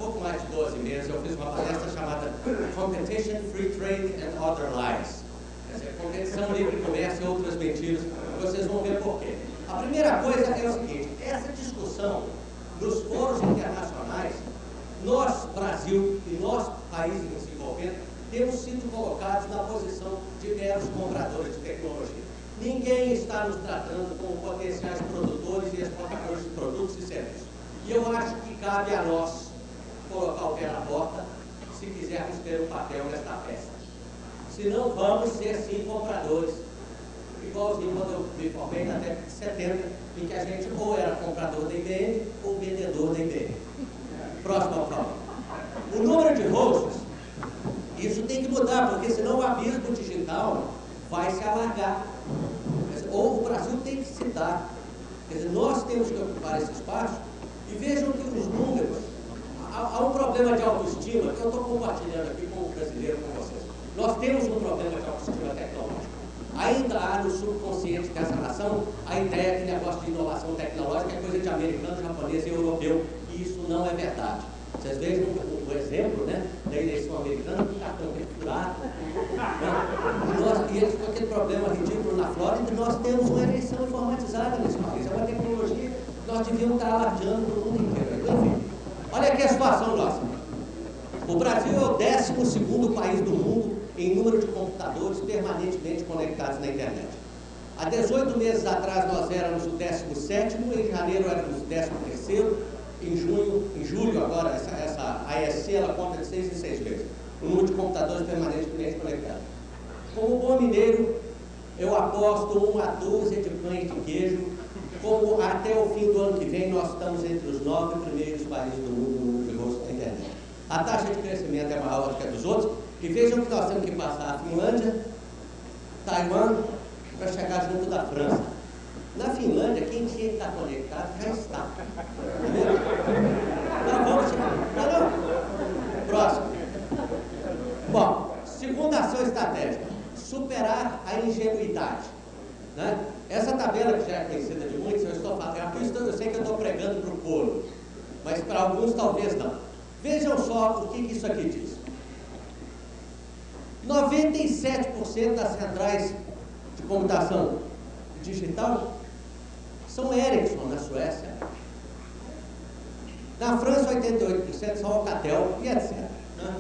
pouco mais de 12 meses, eu fiz uma palestra chamada Competition, Free Trade and Other Lies. Quer dizer, competição, livre comércio e outras mentiras. Vocês vão ver por quê. A primeira coisa é o seguinte: essa discussão nos fóruns internacionais, nós, Brasil e nós, países desenvolvendo, temos sido colocados na posição de meros compradores de tecnologia. Ninguém está nos tratando como potenciais produtores e exportadores de produtos e serviços. E eu acho que cabe a nós colocar o pé na porta se quisermos ter um papel nesta festa. Senão vamos ser sim compradores. Igualzinho quando eu me formei na década de 70, em que a gente ou era comprador da IBM ou vendedor da IBM. Próximo ao prova. O número de hosts, isso tem que mudar, porque senão o abismo digital vai se alargar. Ou o Brasil tem que se dar. Quer dizer, nós temos que ocupar esse espaço e vejam que os números. Há um problema de autoestima que eu estou compartilhando aqui com o brasileiro, com vocês. Nós temos um problema de autoestima tecnológica. Ainda há no subconsciente dessa nação a ideia que negócio de inovação tecnológica é coisa de americano, japonês e europeu. E isso não é verdade. Vocês vejam o exemplo, né, da eleição americana com cartão perfurado. E eles com aquele problema ridículo na Flórida, nós temos uma eleição informatizada nesse país. É uma tecnologia que nós devíamos estar alardeando para o mundo inteiro. Enfim, olha aqui a situação nossa. O Brasil é o 12º país do mundo em número de computadores permanentemente conectados na internet. Há 18 meses atrás nós éramos o 17º, em janeiro éramos o 13º, em julho agora, essa ASC, ela conta de 6 em 6 meses, o número de computadores permanentemente conectados. Como bom mineiro, eu aposto 1 a 12 de pães de queijo, como até o fim do ano que vem nós estamos entre os 9 primeiros países do mundo no número de hosts na internet. A taxa de crescimento é maior do que a dos outros, e vejam que nós temos que passar a Finlândia, Taiwan, para chegar junto da França. Na Finlândia, quem tinha que estar conectado já está. Não, vamos chegar. Não. Próximo. Bom, segunda ação estratégica: superar a ingenuidade. Né? Essa tabela que já é conhecida de muitos, eu estou falando, eu sei que eu estou pregando para o povo, mas para alguns talvez não. Vejam só o que isso aqui diz. 97% das centrais de computação digital são Ericsson na Suécia. Na França, 88% são Alcatel e etc. Né?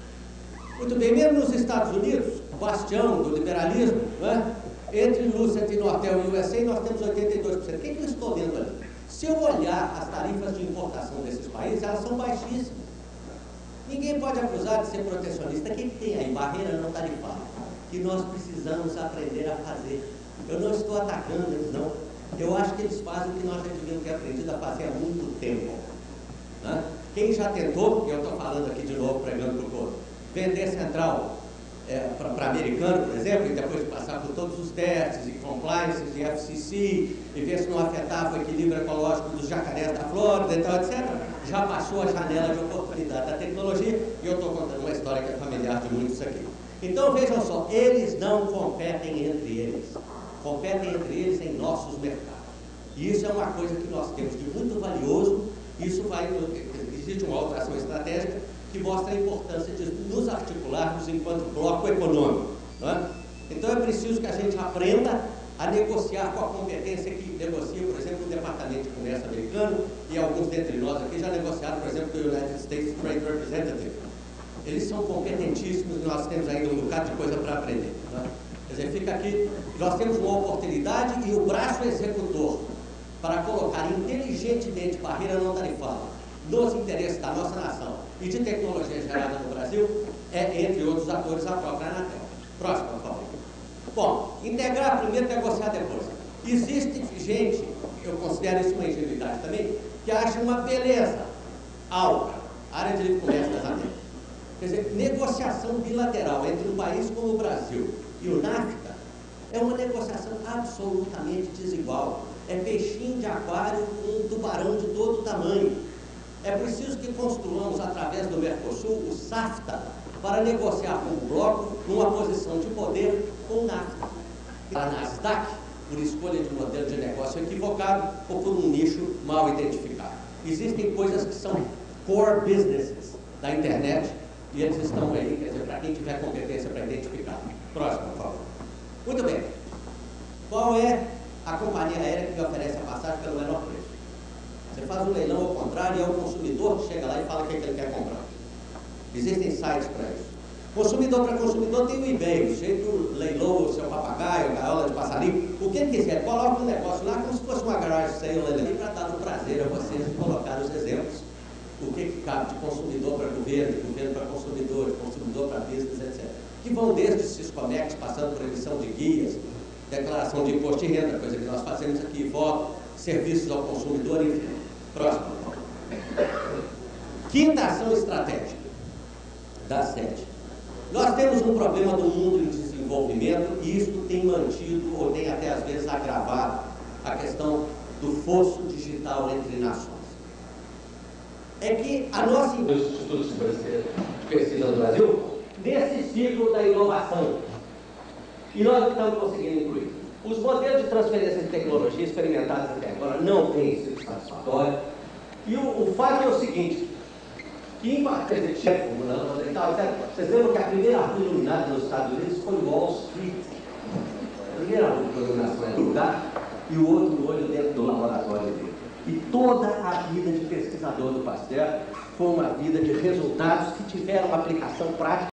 Muito bem, mesmo nos Estados Unidos, bastião do liberalismo, né? Entre Lucent e Nortel e USA, nós temos 82%. O que eu estou lendo ali? Se eu olhar as tarifas de importação desses países, elas são baixíssimas. Ninguém pode acusar de ser protecionista. O que tem aí? Barreira não tarifária. Que nós precisamos aprender a fazer. Eu não estou atacando eles, não. Eu acho que eles fazem o que nós já devíamos ter aprendido a fazer há muito tempo. Né? Quem já tentou, e eu estou falando aqui de novo, pregando para o povo, vender central para americano, por exemplo, e depois de passar por todos os testes e compliance de FCC, e ver se não afetava o equilíbrio ecológico dos jacarés da Flórida e tal, etc., já passou a janela de oportunidade da tecnologia, e eu estou contando uma história que é familiar de muitos aqui. Então, vejam só, eles não competem entre eles. Competem entre eles em nossos mercados. E isso é uma coisa que nós temos de muito valioso. Isso vai, existe uma outra ação estratégica que mostra a importância de nos articularmos enquanto bloco econômico. Não é? Então é preciso que a gente aprenda a negociar com a competência que negocia, por exemplo, o Departamento de Comércio americano, e alguns dentre nós aqui já negociaram, por exemplo, do United States Trade Representative. Eles são competentíssimos e nós temos ainda um bocado de coisa para aprender. Não é? Quer dizer, fica aqui, nós temos uma oportunidade e o braço executor para colocar inteligentemente barreira não tarifária nos interesses da nossa nação e de tecnologia gerada no Brasil é, entre outros atores, a própria Anatel. Próximo, por favor. Bom, integrar primeiro, negociar depois. Existe gente, eu considero isso uma ingenuidade também, que acha uma beleza alta, área de livre comércio das Américas. Quer dizer, negociação bilateral entre um país como o Brasil e o NAFTA é uma negociação absolutamente desigual. É peixinho de aquário com um tubarão de todo tamanho. É preciso que construamos, através do Mercosul, o SAFTA, para negociar com o bloco numa posição de poder com o NAFTA. A Nasdaq, por escolha de um modelo de negócio equivocado ou por um nicho mal identificado. Existem coisas que são core businesses da internet, e eles estão aí, quer dizer, para quem tiver competência para identificar. Próximo, por favor. Muito bem. Qual é a companhia aérea que oferece a passagem pelo menor preço? Você faz um leilão ao contrário e é o consumidor que chega lá e fala o que ele quer comprar. Existem sites para isso. Consumidor para consumidor tem o eBay, o jeito leilou o seu papagaio, a gaiola de passarinho, o que ele quiser, coloca um negócio lá como se fosse uma garage sale ali, para dar o prazer a vocês de colocar os exemplos. O que cabe de consumidor para governo, de governo para consumidor, de consumidor para business, etc. Que vão desde os Siscomex, passando por emissão de guias, declaração de imposto de renda, coisa que nós fazemos aqui, voto, serviços ao consumidor, enfim. Próximo. Quinta ação estratégica das 7. Nós temos um problema no mundo em desenvolvimento e isso tem mantido, ou tem até às vezes agravado, a questão do fosso digital entre nações. É que a nossa Instituto de Pesquisa do Brasil, nesse ciclo da inovação, e nós estamos conseguindo incluir. Os modelos de transferência de tecnologia experimentados até agora não têm sido satisfatórios. E o fato é o seguinte, que vocês lembram que a primeira rua iluminada nos Estados Unidos foi Wall Street. A primeira rua de iluminação é lugar e o outro olho dentro do laboratório dele. E toda a vida de pesquisador do Pasteur foi uma vida de resultados que tiveram aplicação prática.